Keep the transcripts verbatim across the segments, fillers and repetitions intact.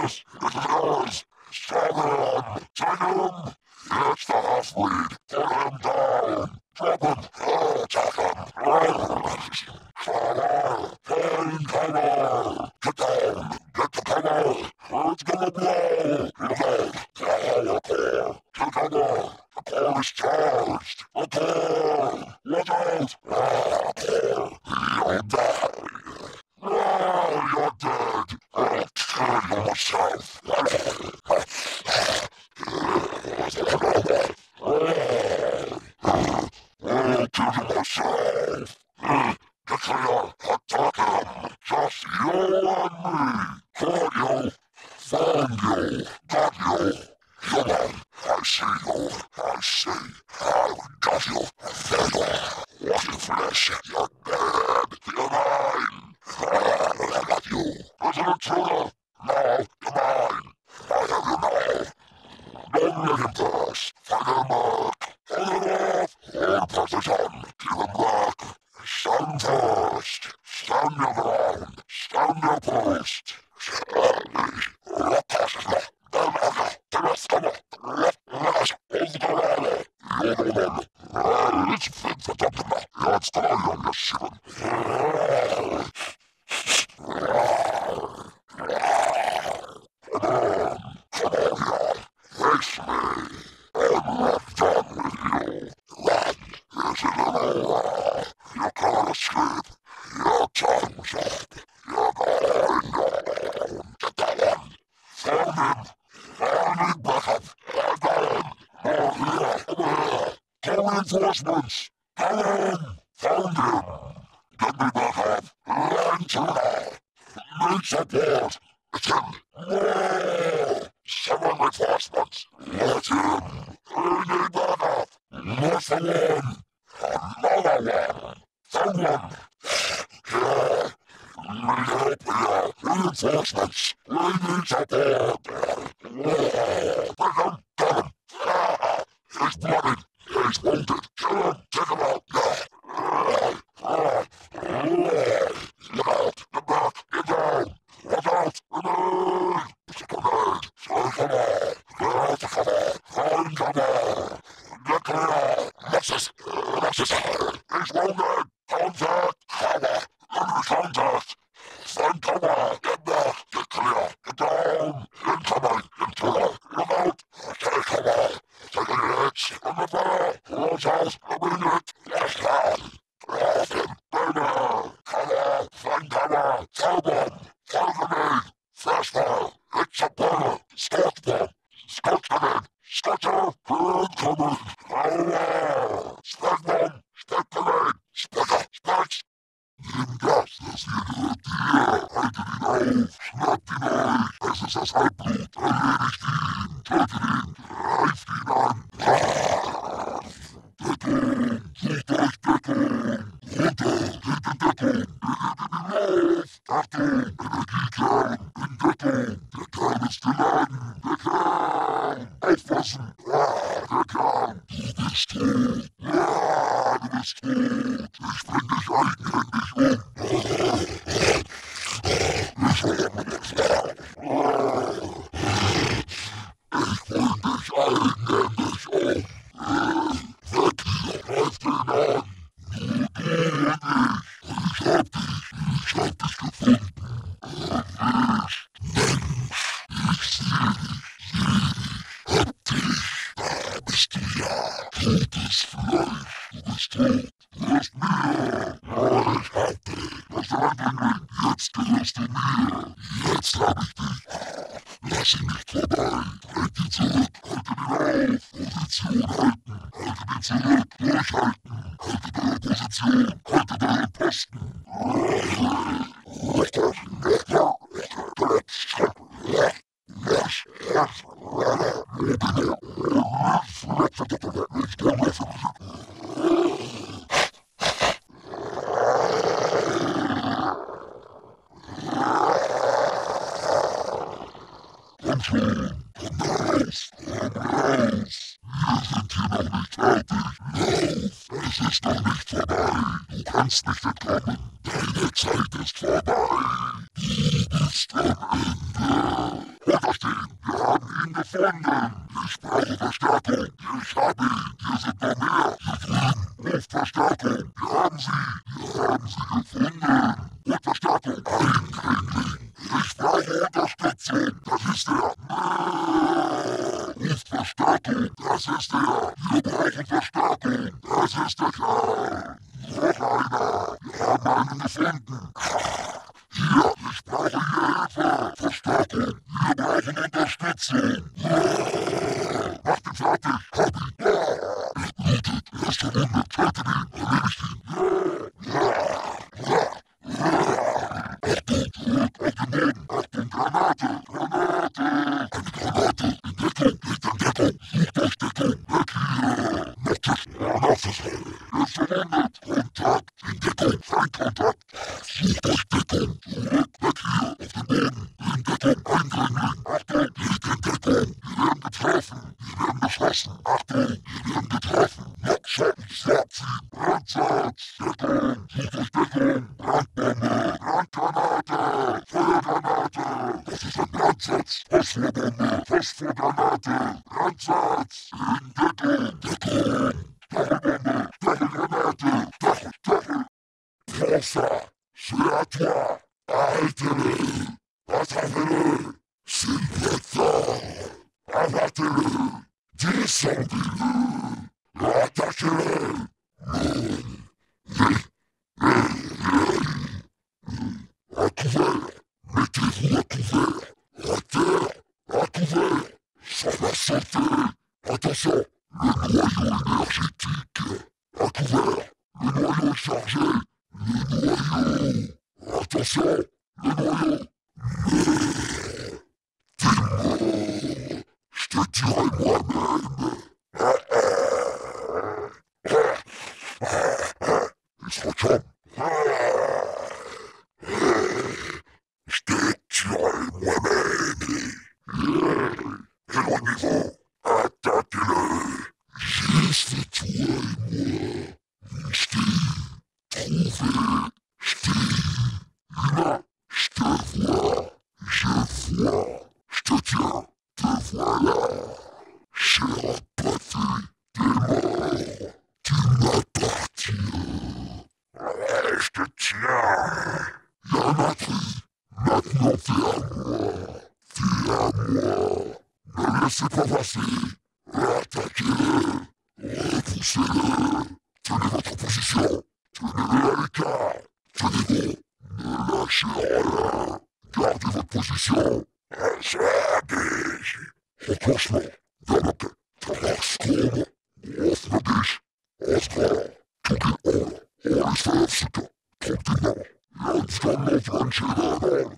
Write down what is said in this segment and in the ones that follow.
Yes, this is yours. Strong him. Take him. It's the half-breed. Put him down. Drop him. Oh, take him. Cover. Find cover. Get down. Get the cover. It's gonna blow. Look out. Power core. Get cover. The core is charged. The core. Watch out. Ah, core. You'll die. Ah, you're dead. I'll kill you myself. I'll kill you myself. Get clear. Attack him. Just you and me. Caught you. Found you. Got you. Come on. I see you. I see. I got you. Failure. Rotten flesh. You're dead. You're mine. I got you. There's an intruder. Now you're mine. I have you now. Don't let him pass. Fight him back. Hold him off. Hold position. Keep him back. Stand first. Stand your ground. Stand your post. Slowly. Rockasla. Demaga. Tereskama. Lefnash. Ozgarala. Yodonan. It's fit for Dokima. It's time on your shivan. Come on. Come on here. Face me. I'm not done with you. Run. Is it an over? You can't escape. Your time's up. You're going down. Get that one. Found him. Found him, backup. I got him. More here. Over here. Call reinforcements. Come on. Found him. Get me back up. Line to now. Need support. It's him. More. Seven reinforcements. Let him. I need backup. Not the one. Another one. Found one. Here. Need help here. Reinforcements. We need support. Pick him. Got him. Ah, he's bloodied. He's wounded. Kill him. Take him out. Yeah. Look out. Get back. Get down. Watch out. Grenade. It's a grenade. Stay cover. Get out the cover. Find cover. Get clear. Nexus. Nexus. He's wounded. Contact. Cover. Enemy contact. Find cover. Get back. Get clear. Get down. Incoming. Intruder. Look out. Take cover. Take a hit. On the fire. Watch out. Immediate. Last down. Off him. Burner. Cover. Find cover. Fire bomb. Fire grenade. Flash fire. It's a burner. Scorch bomb. Scorch grenade. Scorcher. Incoming. Power. Spec bomb. Spec grenade. Specker. Specs. Nimm das, das jede Tier. Halte ihn auf. Schnapp ihn euch. Es ist das Halbblut. Erledigt ihn. Tötet ihn. Greift ihn an. Deckung. Sucht euch Deckung. Runter. Hinten Deckung. Lauf. Achtung. Energiekern. In Deckung. Der Kern ist geladen. Der Kern. Aufpassen. Ah, der Kern. Du bist tot. Ah, du bist tot. Ich bring dich eigenhändig um. Ich hole mir den Fleisch. Ich bring dich eigenhändig um. Weg hier, greif den an. Nur du und ich. Ich hab dich. Ich hab dich gefunden. Erwischt. Mensch. Ich seh dich. Seh dich. Hab dich. Da bist du ja. Totes Fleisch. Du bist tot. Du wirst mir. Ja, ich hab dich. Das Eindringling. Jetzt gehörst du mir. Jetzt hab ich dich. Lass ihn nicht vorbei. Bring ihn zurück. Halte ihn auf. Position halten. Halte ihn zurück. Durchhalten. Halte deine Position. Halte deinen Posten. Komm schon, komm raus, komm raus. Wir sind hier noch nicht fertig. Lauf, es ist noch nicht vorbei. Du kannst nicht entkommen. Deine Zeit ist vorbei. Du bist am Ende. stehen. Wir haben ihn gefunden. Ich brauche Verstärkung. Ich habe ihn. Hier sind noch mehr. Hier drüben. Ruft Verstärkung. Wir haben sie. Wir haben sie gefunden. Und Verstärkung. Ein Kringling. Ich brauche Unterstützung. Das ist er. Ruft Verstärkung. Das ist er. Wir brauchen Verstärkung. Das ist der Kerl. Noch einer. Wir haben einen gefunden. Hier, ich brauche Hilfe. Verstärkung. Wir brauchen Unterstützung. Mach den fertig. Hab ihn. Er blutet. Er ist verwundet. Tötet ihn. Erledigt ihn. Achtung, zurück auf den Boden. Achtung, Granate. Granate. Eine Granate. In Deckung. Geht in Deckung. Sucht euch Deckung. Weg hier. Noch Tisch. Oh, das ist er. Er ist verwundet. Kontakt. In Deckung. Feindkontakt. Sucht euch Deckung. Zurück. Weg hier. Auf den Boden. In Deckung. Eindringling. Achtung. Geht in Deckung. Wir werden getroffen. Wir werden geschossen. Achtung. Wir werden getroffen. Lockschotten. Schwarziehen. Brandsatz. Deckung. Sucht euch Deckung. Brandbombe. Brandgranate. Feuergranate. Das ist ein Brandsatz. Phosforbombe. Phosphorgranate. Brandsatz. In Deckung. Deckung. Stachelbombe. Stachelgranate. Stachel. Stachel. Forza. C'est à toi. Arrêtez-le. Attrapez-le. S'il vous plaît. Abattez-le. Descendez-le. Attaquez-le. À couvert. Mettez-vous à couvert. À terre. À couvert. Ça va sauter. Attention. Le noyau énergétique. À couvert. Le noyau est chargé. Le noyau. Attention. Le noyau. T'es mort. Je te dirai moi-même. Ah, ah. Ah, ah. Il se retourne. Ah, ah. Je te tuerai moi-même. Éloignez-vous. Attaquez-le. Juste toi et moi. Je t'ai trouvé. Je t'ai humain. Je te vois. Je vois. Je te tiens. Te voilà. Cher apathie. T'es mort. Tu m'appartiens. Ouais, je te tiens. Y'a un intrus. Maintenant t'es à moi. T'es à moi. Ne laissez pas passer. Attaquez-le. Repoussez-le. Tenez votre position. Tenez-le à l'écart. Tenez-vous. Ne lâchez rien. Gardez votre position. Sagis. Recrochement. Welke. Terugskomen. Of me dich. Oscar. Toege on. Alles verheftigen. Trok die man. Jans kan nog randje aan.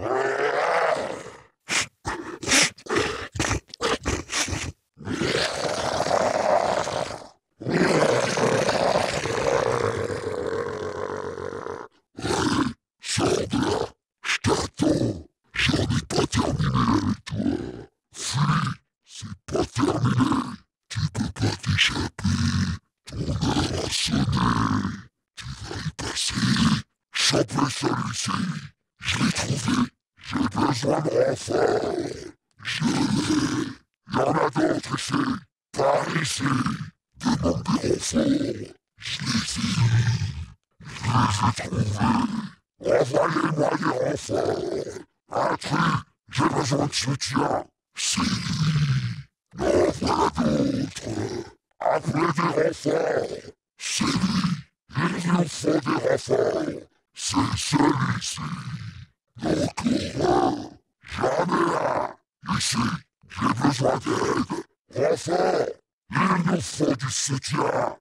Sors de là. Je t'attends. J'en ai pas terminé avec toi. Fuis. C'est pas terminé. Tu peux pas t'échapper. Ton heure a sonné. Tu vas y passer. Chopez celui-ci. Je l'ai trouvé. J'ai besoin de renfort. Je l'ai. Il y en a d'autres ici. Par ici. Demande des renforts. Je les ai. Je les ai trouvés. Envoyez-moi des renforts. Intrus. J'ai besoin de soutien. Si. En voilà d'autres. Appelez des renforts. C'est lui. Il nous faut des renforts. C'est celui-ci. Encore un. Jamais un. Ici. J'ai besoin d'aide. Renfort. Il nous faut du soutien.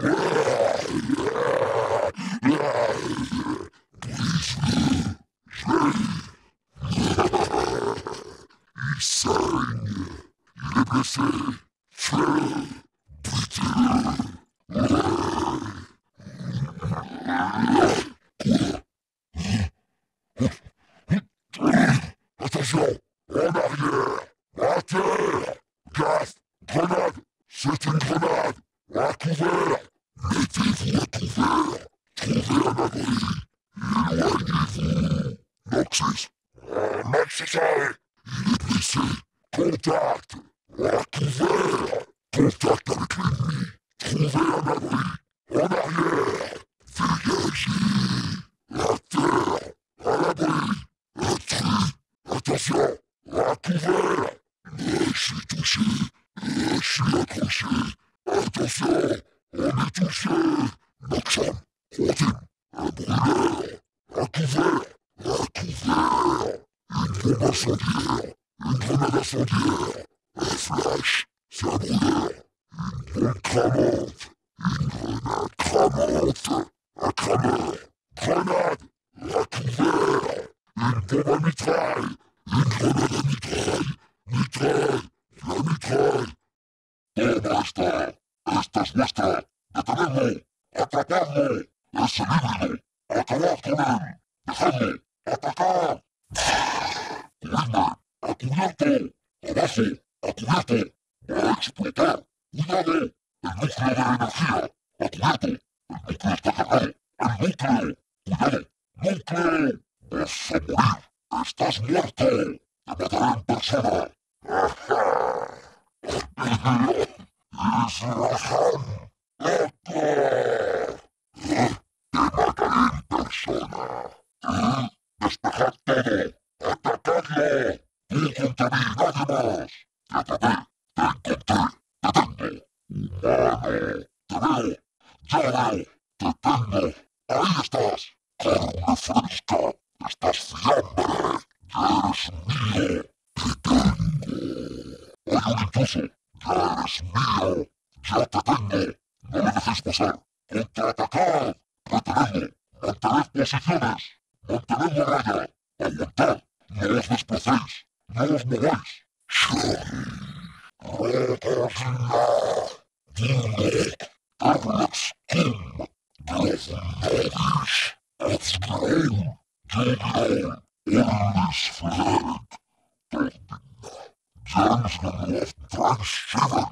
Brise-le. Je l'ai. Il saigne. Il est blessé. Tuez-le. Butez-le. Attention. En arrière. À terre. Gaffe. Grenade. C'est une grenade. À couvert. Mettez-vous à couvert. Trouvez un abri. Éloignez-vous. Noxus. Euh, Noxus, il est Ici, contact, recouvert, contact avec l'ennemi, trouver un abri, en arrière, dégagez, la terre, à l'abri, intrus, attention, recouvert, je suis touché, je suis accroché, attention, on est touché, Maxime, troisième, un brûleur, recouvert, recouvert, une bombe incendiaire, une grenade incendiaire, un flash, c'est un brûleur, une bombe cramante, une grenade cramante, un crameur, grenade, recouvert, une bombe à mitraille, une grenade à mitraille, mitraille, la mitraille. Toma esta, esta es vuestra, detenedlo, atrapadlo, ese híbrido, acabad con él, dejadlo, atacar. Cubridme, a cubierto, abajo, a cubierto, va a explotar, cuidado, el núcleo de energía, a cubierto, el núcleo está cargado, el núcleo, cuidado, núcleo, vas a morir, estás muerto, te mataré en persona. Es razón, loco, te mataré en persona. Despejad todo. ¡Atacadlo! ¡Tú contra mí, nadie más! ¡Te atrapé! ¡Te encontré! ¡Te tengo! ¡Humano! ¡Te veo! ¡Ya veo! ¡Te tengo! ¡Ahí estás! ¡Carne fresca! ¡Estás fiambre! ¡Ya eres mío! ¡Te tengo! ¡Hay un intruso! ¡Ya eres mío! ¡Ya te tengo! ¡No le dejes pasar! ¡Contraatacad! ¡Retenedlo! ¡Mantened posiciones! ¡Mantened la raya! ¡Aguantad! ¡No os desplacéis! ¡No os mováis! Rotorna! Dinot! Perlex cum! Grovnodis! Atsgron! Jodron! Orlis flag! Tordin! James North Transseven!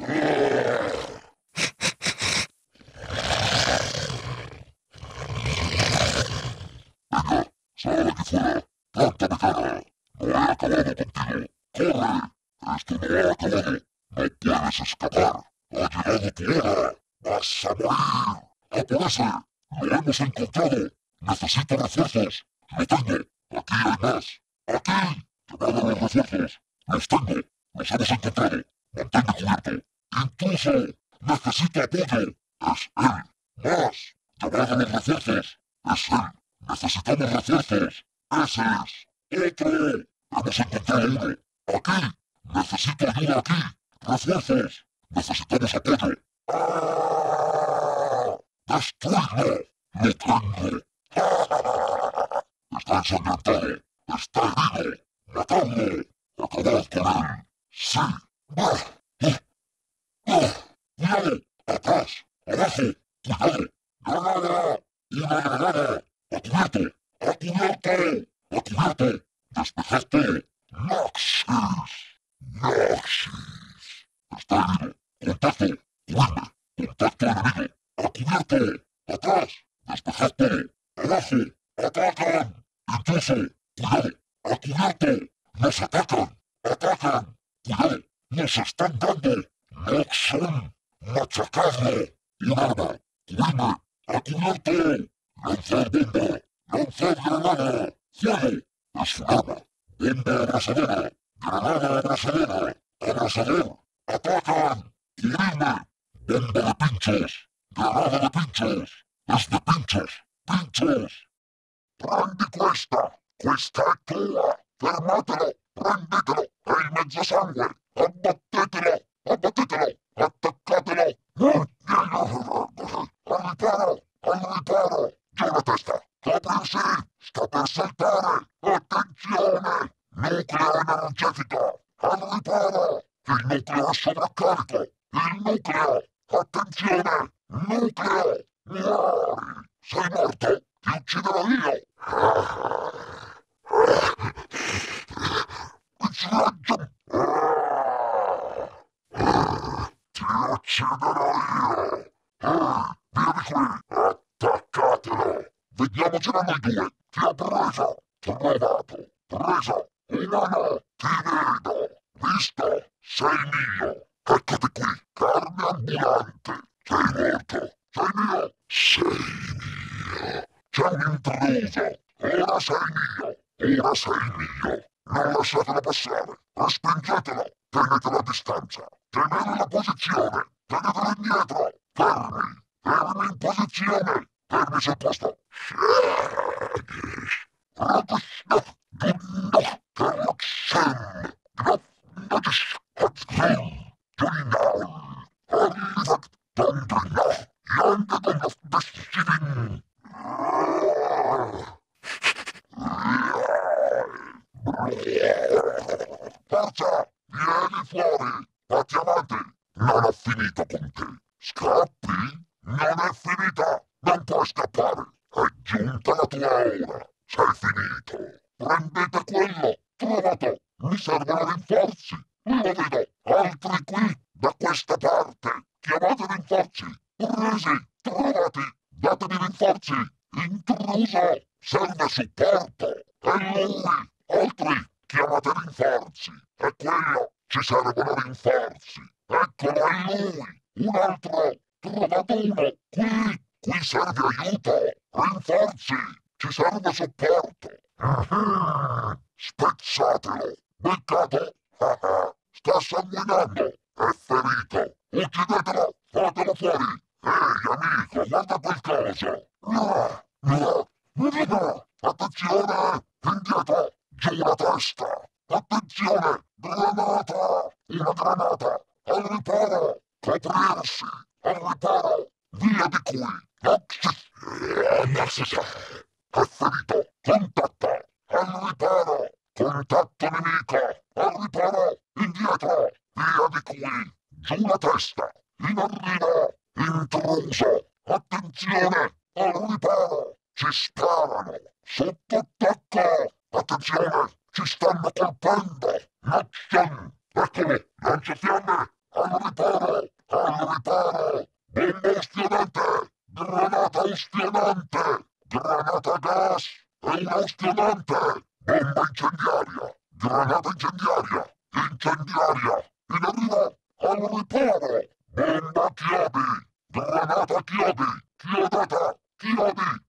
Venga, sal aquí fuera. ¡Planta cara! ¡No he acabado contigo! ¡Corre! ¡Esto no ha acabado! ¡No puedes escapar! ¡Ha llegado tu hora! ¡Vas a morir! ¡Apúrese! ¡Lo hemos encontrado! ¡Necesito refuerzos! ¡Lo tengo! ¡Aquí hay más! ¡Aquí! ¡Llamad a los refuerzos! ¡Los tengo! ¡Los hemos encontrado! ¡Manténme cubierto! ¡Intruso! ¡Necesito apoyo! ¡Es él! ¡Más! ¡Llamad a los refuerzos! ¡Es él! ¡Necesitamos refuerzos! ¡Ese es! ¡Otro! ¡Hemos encontrado uno! ¡Aquí! ¡Necesito ayuda aquí! ¡Refuerzos! ¡Necesitamos apoyo! ¡Ah! ¡Destruidlo! ¡Lo tengo! ¡Ah! ¡Está ensangrentado! ¡Está herido! ¡Matadlo! ¡Acabad con él! ¡Sí! ¡Ah! ¡Ah! ¡Ah! ¡Cuidado! ¡Atrás! ¡Abajo! ¡Cuidado! ¡Granada! ¡Una granada! ¡A cubierto! ¡A cubierto! ¡A cubierto! ¡Despejad todo! ¡Noxis! ¡Noxis! ¡Está herido! ¡Contacto! ¡Cubrirme! ¡Contacto enemigo! ¡A cubierto! ¡Atrás! ¡Despejad todo! ¡Abajo! ¡Atacan! ¡Intruso! ¡Cuidado! ¡A cubierto! ¡Nos atacan! ¡Atacan! ¡Cuidado! ¡Nos están dando! ¡Noxon! ¡Machacadlo! ¡Un arma! ¡Cubrirme! ¡A cubierto! ¡Lanzad bomba! ¡Lanzad granada! ¡Fuego! ¡Es un arma! ¡Bomba abrasadora! ¡Granada abrasadora! ¡Abrasador! ¡Atacan! ¡Cubrirme! ¡Bomba de pinchos! ¡Granada de pinchos! ¡Es de pinchos! ¡Pinchos! ¡Prendi questa! ¡Questa è tua! ¡Fermatelo! ¡Prendetelo! ¡È in mezzo sangue! ¡Abbattetelo! ¡Abbattetelo! ¡Attaccatelo! ¡Al riparo! ¡Al riparo! ¡Giù la testa! ¡Coprirsi! ¡Sta per saltare! ¡Attenzione! Nucleo energetico! ¡Al riparo! Il nucleo è sovraccarico! Il nucleo! Attenzione! Nucleo! Muori! Sei morto! Ti ucciderò io! It's legend! Ti ucciderò io! Ehi, vieni qui! Attaccatelo! Vediamocela noi due! Ti ho preso! Trovato! Preso! Umano! Ti visto? Sei mio. Eccoti qui, carne ambulante. Sei morto. Sei mio. Sei mio. C'è un intruso. Ora sei mio. Ora sei mio. Non lasciatelo passare. Respingetelo. Tenetelo a distanza. Tenete la posizione. Tenetelo indietro. Fermi. Fermi in posizione. Fermi sul posto. Ragusno. Dunno. Terlaxen. Gnafnadis. Hatzgrim. Duinal. Arrivat. Dondrina. Yande dondaf bestivin. Forza, vieni fuori, fatti avanti. Non ho finito con te. Scappi? Non è finita. Non puoi scappare. È giunta la tua ora. Sei finito. Prendete quello. Trovato. Mi servono rinforzi. Lo vedo. Altri qui, da questa parte. Chiamate rinforzi. Presi. Trovati. Datevi rinforzi. Intruso. Serve supporto. È lui. Altri. Chiamate rinforzi. È quello. Ci servono rinforzi. Eccolo, è lui. Un altro. Trovato uno. Qui. Qui serve aiuto. Rinforzi. Ci serve supporto. Ah, spezzatelo. Beccato. Ah, ah. Sta sanguinando. È ferito. Uccidetelo. Fatelo fuori. Ehi, amico, guarda quel coso. No, no, no. Attenzione. Indietro. Giù la testa! Attenzione! Granata! Una granata! Al riparo! Coprirsi! Al riparo! Via di qui! Oxys! Annarsisa! È ferito! Contatta! Al riparo! Contatto nemico! Al riparo! Indietro! Via di qui! Giù la testa! In arrivo! Intruso! Attenzione! Al riparo! Ci sparano! Sotto attacco! Attenzione! Ci stanno colpendo! Action! Eccolo! Lanciafiamme! Al riparo! Al riparo! Bomba ustionante! Granata ustionante! Granata a gas! È una ustionante! Bomba incendiaria! Granata incendiaria! Incendiaria! In arrivo! Al riparo! Bomba a chiodi! Granata a chiodi! Chiodata! Chiodi!